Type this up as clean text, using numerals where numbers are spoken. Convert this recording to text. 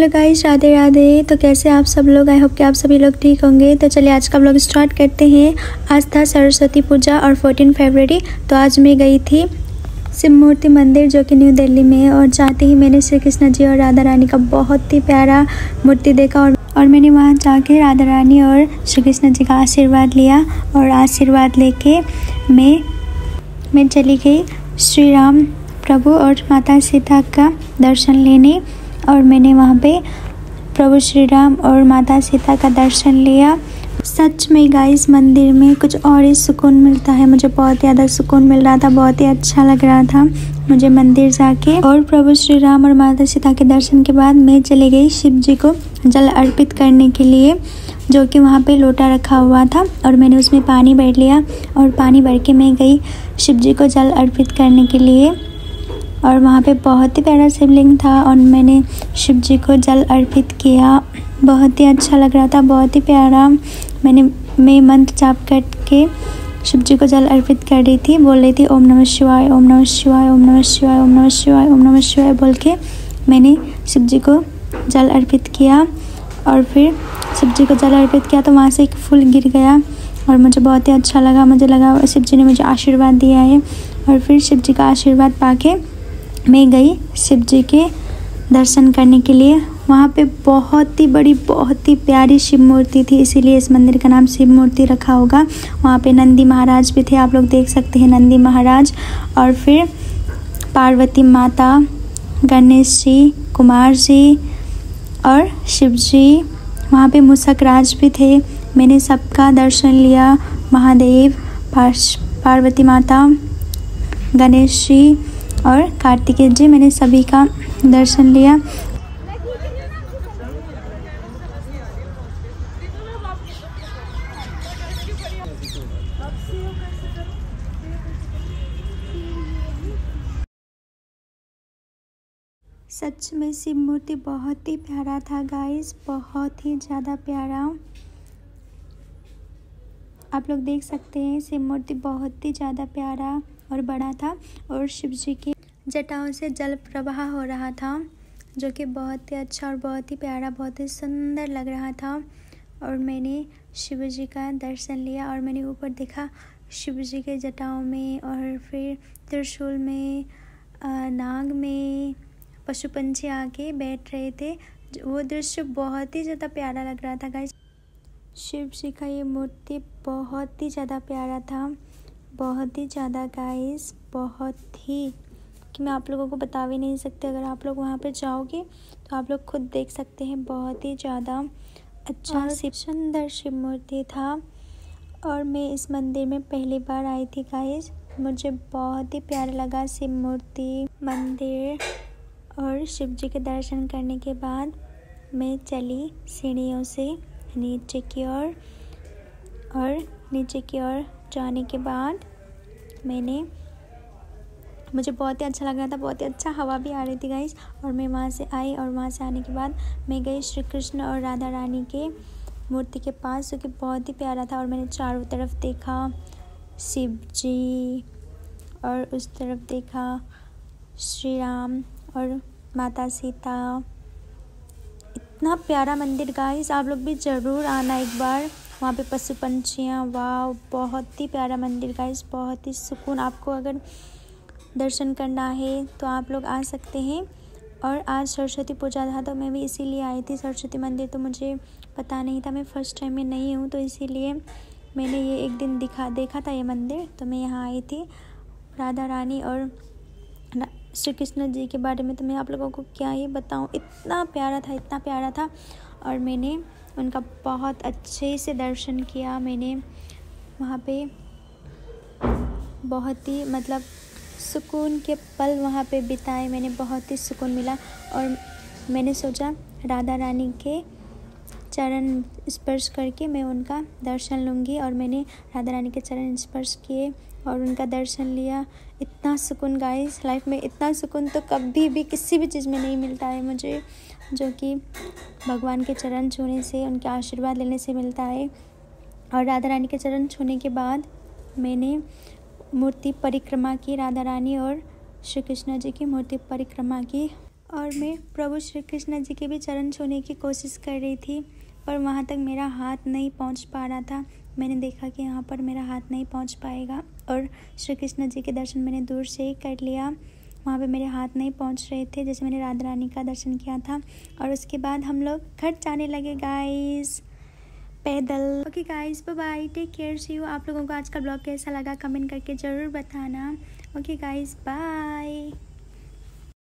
Hello guys, Radhe Radhe. तो कैसे आप सब लोग? आई होप कि आप सभी लोग ठीक होंगे। तो चलिए आज का ब्लॉग स्टार्ट करते हैं। आज था सरस्वती पूजा और 14 फरवरी। तो आज मैं गई थी शिव मूर्ति मंदिर जो कि न्यू दिल्ली में है, और जाते ही मैंने श्री कृष्ण जी और राधा रानी का बहुत ही प्यारा मूर्ति देखा और मैंने वहाँ जाके राधा रानी और श्री कृष्ण जी का आशीर्वाद लिया। और आशीर्वाद लेके मैं चली गई श्री राम प्रभु और माता सीता का दर्शन लेने। और मैंने वहाँ पे प्रभु श्री राम और माता सीता का दर्शन लिया। सच में गाइस, मंदिर में कुछ और ही सुकून मिलता है। मुझे बहुत ज़्यादा सुकून मिल रहा था, बहुत ही अच्छा लग रहा था मुझे मंदिर जाके। और प्रभु श्री राम और माता सीता के दर्शन के बाद मैं चली गई शिव जी को जल अर्पित करने के लिए, जो कि वहाँ पे लोटा रखा हुआ था। और मैंने उसमें पानी भर लिया और पानी भर के मैं गई शिव जी को जल अर्पित करने के लिए। और वहाँ पे बहुत ही प्यारा शिवलिंग था और मैंने शिव जी को जल अर्पित किया। बहुत ही अच्छा लग रहा था, बहुत ही प्यारा। मैं मंत्र जाप करके शिव जी को जल अर्पित कर रही थी, बोल रही थी ओम नमः शिवाय, ओम नमः शिवाय, ओम नमः शिवाय, ओम नमः शिवाय, ओम नमः शिवाय बोल के मैंने शिव जी को जल अर्पित किया। और फिर शिव जी को जल अर्पित किया तो वहाँ से एक फूल गिर गया और मुझे बहुत ही अच्छा लगा। मुझे लगा शिव जी ने मुझे आशीर्वाद दिया है। और फिर शिव जी का आशीर्वाद पाके मैं गई शिव जी के दर्शन करने के लिए। वहाँ पे बहुत ही बड़ी, बहुत ही प्यारी शिव मूर्ति थी, इसीलिए इस मंदिर का नाम शिव मूर्ति रखा होगा। वहाँ पे नंदी महाराज भी थे, आप लोग देख सकते हैं नंदी महाराज। और फिर पार्वती माता, गणेश जी, कुमार जी और शिव जी। वहाँ पे मूषक राज भी थे। मैंने सबका दर्शन लिया। महादेव, पार्वती माता, गणेश जी और कार्तिकेय जी, मैंने सभी का दर्शन लिया। सच में शिव मूर्ति बहुत ही प्यारा था गाइस, बहुत ही ज़्यादा प्यारा। आप लोग देख सकते हैं शिव मूर्ति बहुत ही ज़्यादा प्यारा और बड़ा था। और शिव जी की जटाओं से जल प्रवाह हो रहा था, जो कि बहुत ही अच्छा और बहुत ही प्यारा, बहुत ही सुंदर लग रहा था। और मैंने शिव जी का दर्शन लिया और मैंने ऊपर देखा शिव जी के जटाओं में, और फिर त्रिशूल में, नाग में पशु पंछी आके बैठ रहे थे। वो दृश्य बहुत ही ज़्यादा प्यारा लग रहा था गाइस। शिव जी का ये मूर्ति बहुत ही ज़्यादा प्यारा था, बहुत ही ज़्यादा गाइस, बहुत ही, कि मैं आप लोगों को बता भी नहीं सकती। अगर आप लोग वहाँ पे जाओगे तो आप लोग खुद देख सकते हैं, बहुत ही ज़्यादा अच्छा सुंदर शिव मूर्ति था। और मैं इस मंदिर में पहली बार आई थी गाइस, मुझे बहुत ही प्यारा लगा शिव मूर्ति मंदिर। और शिव जी के दर्शन करने के बाद मैं चली सीढ़ियों से नीचे की ओर, और नीचे की ओर जाने के बाद मुझे बहुत ही अच्छा लग रहा था, बहुत ही अच्छा हवा भी आ रही थी गाइस। और मैं वहाँ से आई और वहाँ से आने के बाद मैं गई श्री कृष्ण और राधा रानी के मूर्ति के पास, जो कि बहुत ही प्यारा था। और मैंने चारों तरफ देखा शिव जी, और उस तरफ देखा श्री राम और माता सीता। इतना प्यारा मंदिर गाइस, आप लोग भी ज़रूर आना एक बार। वहाँ पे पशु पंछियाँ, वाह, बहुत ही प्यारा मंदिर गाइस, बहुत ही सुकून। आपको अगर दर्शन करना है तो आप लोग आ सकते हैं। और आज सरस्वती पूजा था तो मैं भी इसीलिए आई थी सरस्वती मंदिर। तो मुझे पता नहीं था, मैं फ़र्स्ट टाइम में नहीं हूँ, तो इसीलिए मैंने ये एक दिन देखा था ये मंदिर, तो मैं यहाँ आई थी। राधा रानी और श्री कृष्ण जी के बारे में तो मैं आप लोगों को क्या ही बताऊँ, इतना प्यारा था, इतना प्यारा था। और मैंने उनका बहुत अच्छे से दर्शन किया। मैंने वहाँ पे बहुत ही मतलब सुकून के पल वहाँ पे बिताए, मैंने बहुत ही सुकून मिला। और मैंने सोचा राधा रानी के चरण स्पर्श करके मैं उनका दर्शन लूँगी। और मैंने राधा रानी के चरण स्पर्श किए और उनका दर्शन लिया। इतना सुकून गाइस, लाइफ में इतना सुकून तो कभी भी किसी भी चीज़ में नहीं मिलता है मुझे, जो कि भगवान के चरण छूने से, उनके आशीर्वाद लेने से मिलता है। और राधा रानी के चरण छूने के बाद मैंने मूर्ति परिक्रमा की, राधा रानी और श्री कृष्ण जी की मूर्ति परिक्रमा की। और मैं प्रभु श्री कृष्ण जी के भी चरण छूने की कोशिश कर रही थी, पर वहाँ तक मेरा हाथ नहीं पहुँच पा रहा था। मैंने देखा कि यहाँ पर मेरा हाथ नहीं पहुँच पाएगा, और श्री कृष्ण जी के दर्शन मैंने दूर से ही कर लिया। वहाँ पे मेरे हाथ नहीं पहुँच रहे थे, जैसे मैंने राधा रानी का दर्शन किया था। और उसके बाद हम लोग घर जाने लगे गाइस, पैदल। Okay guys, bye bye, take care, see you. आप लोगों को आज का ब्लॉग कैसा लगा कमेंट करके ज़रूर बताना। Okay guys, bye.